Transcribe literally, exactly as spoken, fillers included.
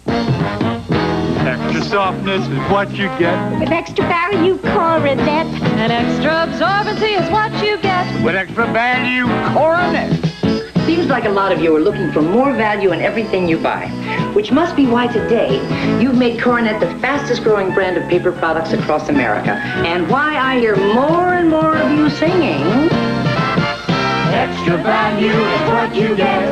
Extra softness is what you get. With extra value, Coronet. And extra absorbency is what you get. With extra value, Coronet. Seems like a lot of you are looking for more value in everything you buy, which must be why today you've made Coronet the fastest growing brand of paper products across America, and why I hear more and more of you singing, Extra value is what you get.